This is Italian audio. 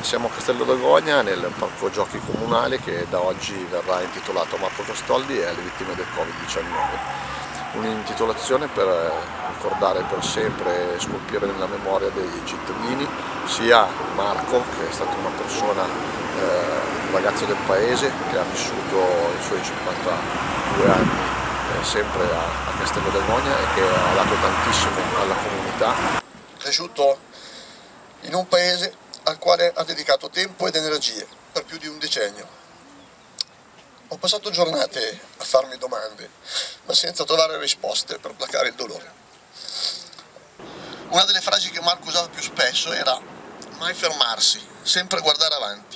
Siamo a Castello d'Agogna nel parco giochi comunale che da oggi verrà intitolato a Marco Castoldi e alle vittime del Covid-19. Un'intitolazione per ricordare per sempre e scolpire nella memoria dei cittadini sia Marco, che è stato una persona, un ragazzo del paese che ha vissuto i suoi 52 anni sempre a Castello d'Agogna e che ha dato tantissimo alla comunità. Cresciuto in un paese al quale ha dedicato tempo ed energie per più di un decennio. Ho passato giornate a farmi domande, ma senza trovare risposte per placare il dolore. Una delle frasi che Marco usava più spesso era mai fermarsi, sempre guardare avanti.